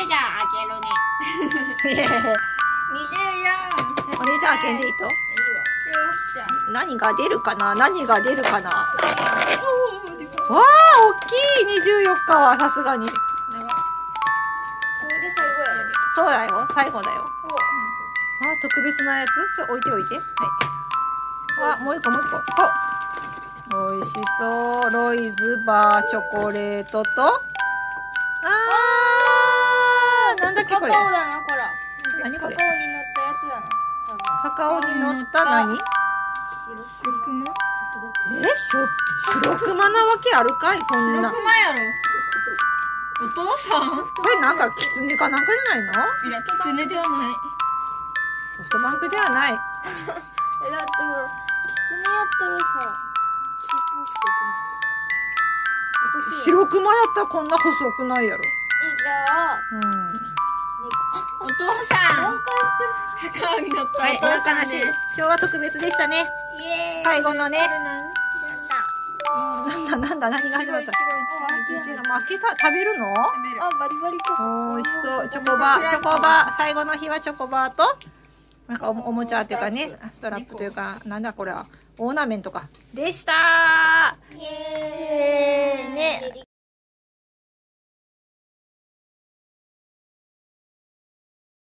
れじゃあ開けるね。 いやいや 24。 お姉ちゃん開けんでいいと？ よっしゃ。 何が出るかな、何が出るかな。わあ、大きい24日はさすがに。 これで最後やね。 そうだよ、最後だよ。 お。 あ、特別なやつ、置いておいて。はい。あ、もう一個、もう一個。お、美味しそう。ロイズバーチョコレートと。なんだっけこれ。 カカオだな、こら。 何これ。 カカオに乗ったやつだな。 カカオに乗った何？ 白熊？ 白熊なわけあるかい、こんな。 白熊やろ。お父さん？ これなんかキツネかなんかじゃないの？ いや、キツネではない。 ソフトバンクではない。 だってほら、キツネやったらさ、 白熊やったらこんな細くないやろ。 じゃあ、お父さん。カカオに乗ったはい、 お父さん話。 です。 今日は特別でしたね。 イエーイ。 最後のね。 やった。 なんだ、何が始まった？開けた、食べるの？ あ、バリバリと。 おいしそう。チョコバー。最後の日はチョコバーと、なんかおもちゃっていうかね、ストラップというか、なんだこれは、オーナメントか。でしたー。 イエーイ。 ね。